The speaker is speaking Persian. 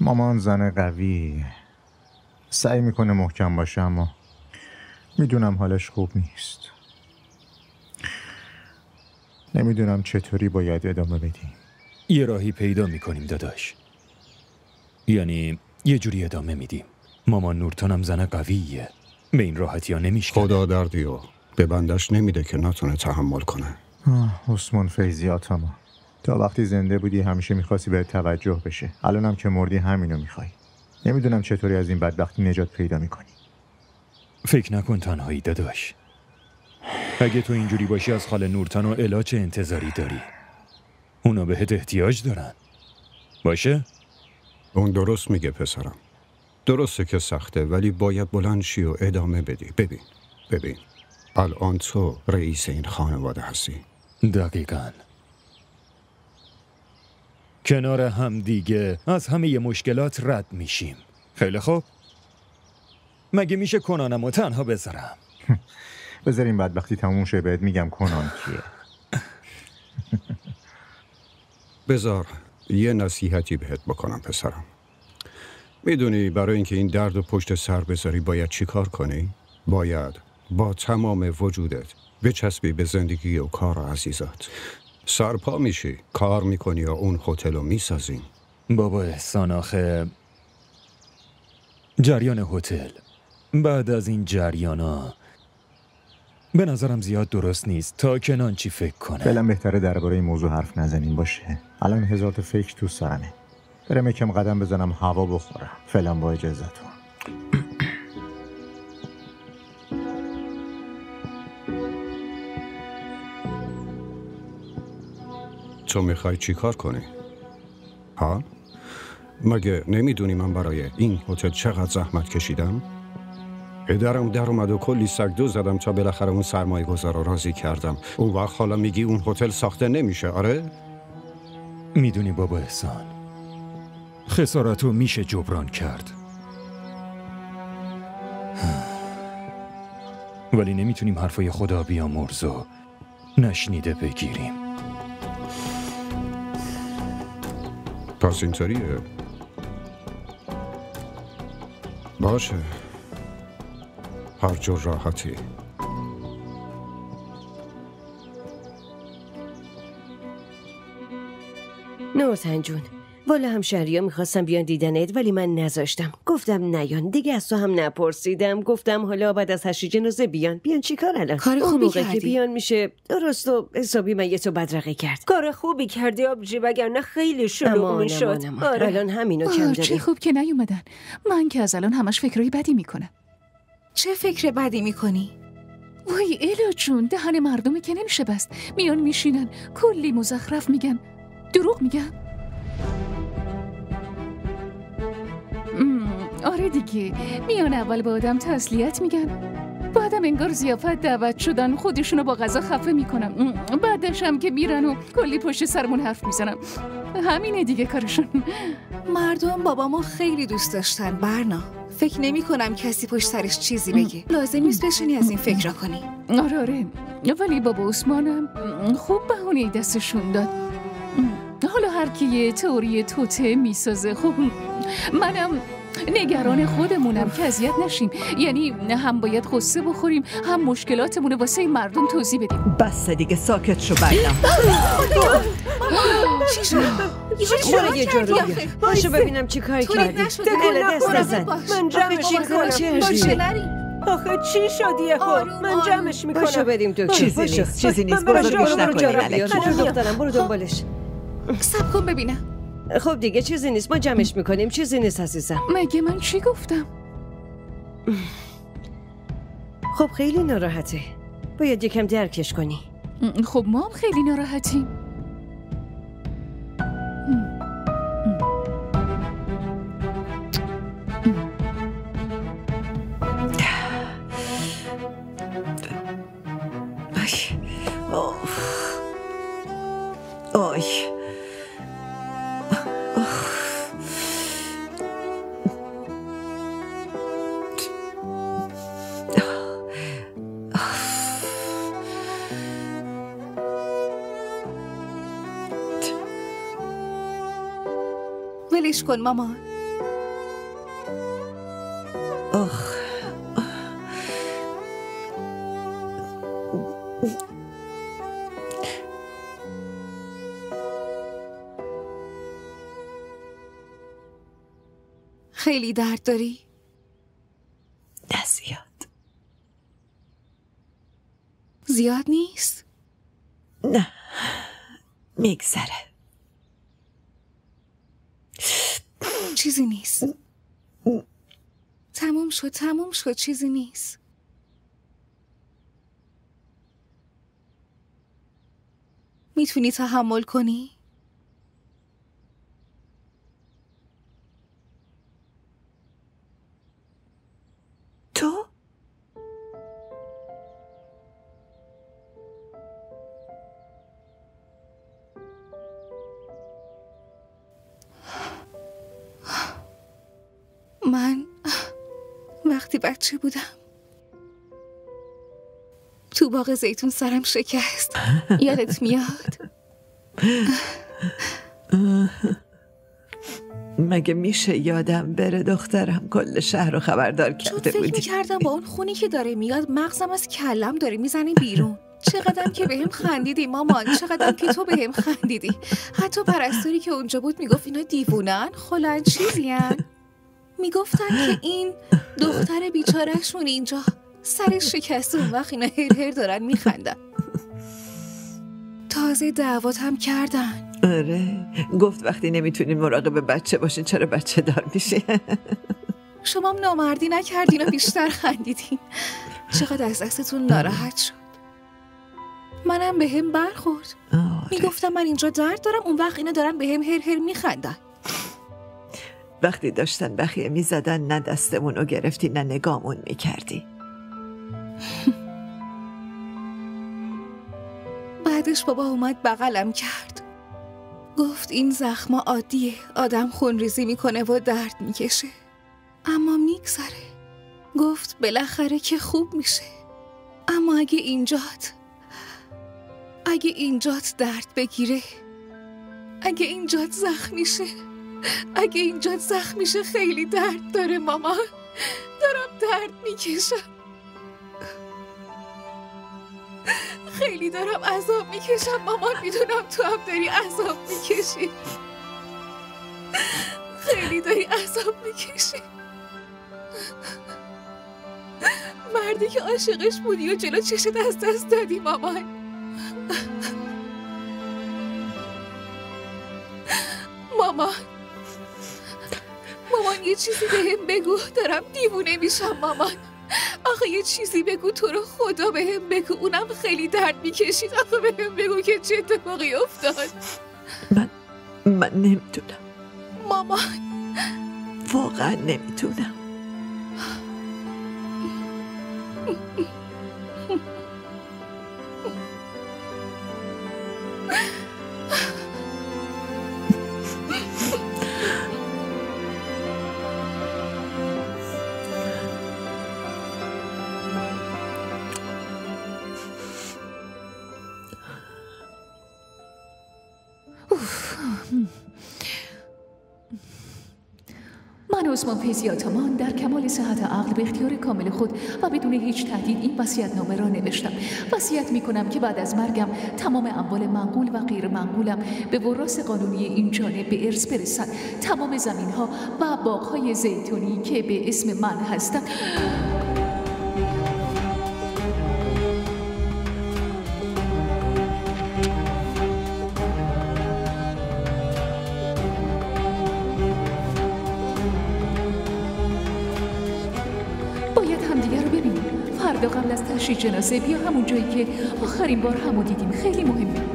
مامان زن قوی، سعی میکنه محکم باشه، اما میدونم حالش خوب نیست. نمیدونم چطوری باید ادامه بدیم. یه راهی پیدا میکنیم داداش، یعنی یه جوری ادامه میدیم. مامان نورتانم زن قویه، به این راحتی ها نمیشکنه. خدا دردیو به بندش نمیده که نتونه تحمل کنه. عثمان فیضی آتاما، تا وقتی زنده بودی همیشه میخواستی بهت توجه بشه، الانم که مردی همینو میخوای. نمیدونم چطوری از این بدبختی نجات پیدا میکنی. فکر نکن تنهایی داداش. اگه تو اینجوری باشی از خاله نورتان و الا چه انتظاری داری؟ اونا بهت احتیاج دارن. باشه؟ اون درست میگه پسرم. درسته که سخته، ولی باید بلند شی و ادامه بدی. ببین الان تو رئیس این خانواده هستی. دقیقاً. کنار هم دیگه از همه مشکلات رد میشیم. خیلی خوب. مگه میشه کنانم و تنها بذارم؟ بذاریم بدبختی تموم شه بهت میگم کنان کیه. بذار یه نصیحتی بهت بکنم پسرم. میدونی برای اینکه این درد و پشت سر بذاری باید چی کار کنی؟ باید با تمام وجودت بچسبی به زندگی و کار عزیزات. سرپا میشی، کار میکنی و اون هتل رو میسازی. بابا احسان آخه جریان هتل بعد از این جریانا به نظرم زیاد درست نیست. تا کنان چی فکر کنه؟ فعلا بهتره درباره این موضوع حرف نزنیم باشه. الان هزار تا فکر تو سرمه. برم یکم قدم بزنم هوا بخورم. فعلا با اجازهتون. تو میخوای چی کار کنی؟ ها؟ مگه نمیدونی من برای این هتل چقدر زحمت کشیدم؟ پدرم در اومد و کلی سگدو زدم تا بالاخره اون سرمایه گذار رو راضی کردم. اون وقت حالا میگی اون هتل ساخته نمیشه، آره؟ میدونی بابا احسان، خسارتو میشه جبران کرد، ولی نمیتونیم حرفای خدا بیامرز و نشنیده بگیریم. پس اینطوریه؟ باشه، هر جور راحتی. نورتن جون، والا همشهریا میخواستم بیان دیدنت ولی من نذاشتم. گفتم نیان دیگه، از تو هم نپرسیدم. گفتم حالا بعد از 8 جنازه بیان چیکار الان؟ کار خوبی کردی که بیان میشه درست و حسابی من یه تو بدرقه کرد. کار خوبی کردی آبجی، وگرنه خیلی شلوغ میشد. آره. الان همینو کم داریم. چه خوب که نیومدن. من که از الان همش فکرای بدی میکنم. چه فکر بدی میکنی؟ وای الا جون، دهن مردمی که نمیشه بست. میان میشینن کلی مزخرف میگن. دروغ میگن. آره دیگه، میان اول به آدم تسلیت میگن، بعدم انگار ضیافت دعوت شدن خودشونو با غذا خفه میکنن، بعدش هم که میرن و کلی پشت سرمون حرف میزنن. همینه دیگه کارشون. مردم بابامو خیلی دوست داشتن برنا. فکر نمی کنم کسی پشت سرش چیزی بگه. لازم نیست بشینی از این فکر کنی. آره ولی بابا عثمانم خوب بهونه دستشون داد. حالا هر کی یه تئوری توته میسازه. خب منم نگران خودمونم که اذیت نشیم. یعنی هم باید قصه بخوریم، هم مشکلاتمونه واسه این مردم توضیح بدیم. بس دیگه ساکت شو برنا. چی شد؟ برو یه جا رو بیا. باشو ببینم چی کاری کردی. دل دست نزن. من جمعش میکنم. باشه نری. آخه چی شدیه خود؟ من جمعش میکنم. باشو بریم دکتر. چیزی نیست. برو گوش نکنی. دخترم برو دنبالش. صبر کن ببینم. خب دیگه چیزی نیست، ما جمعش میکنیم. چیزی نیست عزیزم. مگه من چی گفتم؟ خب خیلی ناراحته، باید یکم درکش کنی. خب ما هم خیلی ناراحتیم. آی ولش کن مامان. خیلی درد داری؟ نه زیاد. زیاد نیست؟ نه میگذره. چیزی نیست. تموم شد چیزی نیست. میتونی تحمل کنی؟ تو؟ من وقتی بچه بودم تو باغ زیتون سرم شکست. یادت میاد؟ مگه میشه یادم بره دخترم؟ کل شهر رو خبردار کرده فکر بودی. میکردم با اون خونی که داره میاد مغزم از کلم داره میزنی بیرون. چقدرم که بهم خندیدی مامان، چقدرم که تو بهم خندیدی. حتی پرستاری که اونجا بود میگفت اینا دیوونن، خلن چیزین. میگفتن که این دختر بیچارهشون اینجا سرش شکسته، اون وقت اینا هر دارن میخندن. تازه دعوات هم کردن. آره گفت وقتی نمیتونین مراقب بچه باشین چرا بچه دار میشه. شما هم نامردی نکردین و بیشتر خندیدین. چقدر از دستتون ناراحت شد. منم به هم برخورد. میگفتم من اینجا درد دارم، اون وقت اینا دارن به هم هر میخندن. وقتی داشتن بخیه میزدن نه دستمون رو گرفتی نه نگامون میکردی. بعدش بابا اومد بغلم کرد، گفت این زخما عادیه، آدم خونریزی میکنه و درد میکشه اما میگذره. گفت بالاخره که خوب میشه. اما اگه اینجات درد بگیره، اگه اینجات زخم میشه خیلی درد داره مامان. دارم درد میکشم، خیلی دارم عذاب میکشم مامان. میدونم تو هم داری عذاب میکشی، خیلی داری عذاب میکشی. مردی که عاشقش بودی و جلو چشت از دست دادی مامان. مامان یه چیزی بهم بگو، دارم دیوونه میشم مامان. آخه یه چیزی بگو، تو رو خدا بهم بگو، اونم خیلی درد میکشید. آخه بهم بگو که چه اتفاقی افتاد. من نمیتونم مامان، واقعا نمیتونم. من عثمان فیضی آتامان در کمال صحت عقل به اختیار کامل خود و بدون هیچ تهدید این وصیت‌نامه را نوشتم. وصیت می‌کنم که بعد از مرگم تمام اموال منقول و غیر منقولم به وراث قانونی این جانب به ارث برسد. تمام زمین‌ها و باغ‌های زیتونی که به اسم من هستند فردا قبل از تشییع جنازه بیا همون جایی که آخرین بار همو دیدیم، خیلی مهمه.